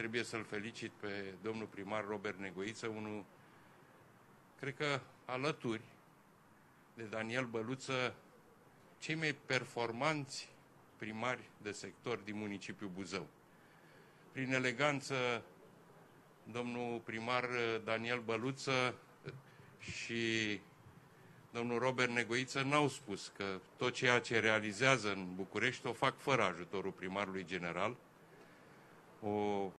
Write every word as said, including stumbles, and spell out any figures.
trebuie să-l felicit pe domnul primar Robert Negoiță, unul, cred că alături de Daniel Băluță, cei mai performanți primari de sector din municipiul Buzău. Prin eleganță, domnul primar Daniel Băluță și domnul Robert Negoiță n-au spus că tot ceea ce realizează în București o fac fără ajutorul primarului general. O